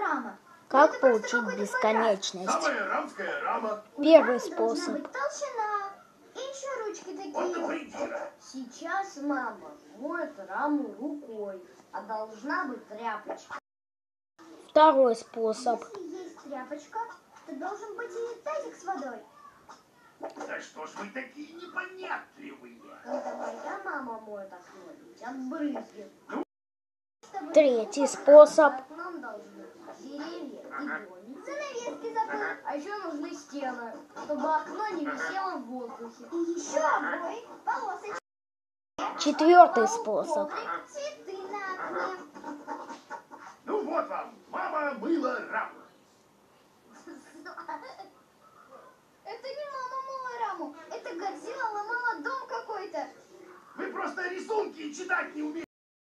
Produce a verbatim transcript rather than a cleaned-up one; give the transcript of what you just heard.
рама. Как получить бесконечность? Самая рамская рама. Первый Должна способ. быть толщина. И еще ручки такие. Сейчас мама моет раму рукой, а должна быть тряпочка. Второй способ. Если есть тряпочка, то должен быть и тазик с водой. Да что ж вы такие непонятливые? Когда моя мама моет окно, летят брызги. Третий способ. За окном должны быть деревья и домик. Занавески забыл. А еще нужны стены, чтобы окно не висело в воздухе. И еще обои, полосочки. Четвертый способ. Коврик, цветы.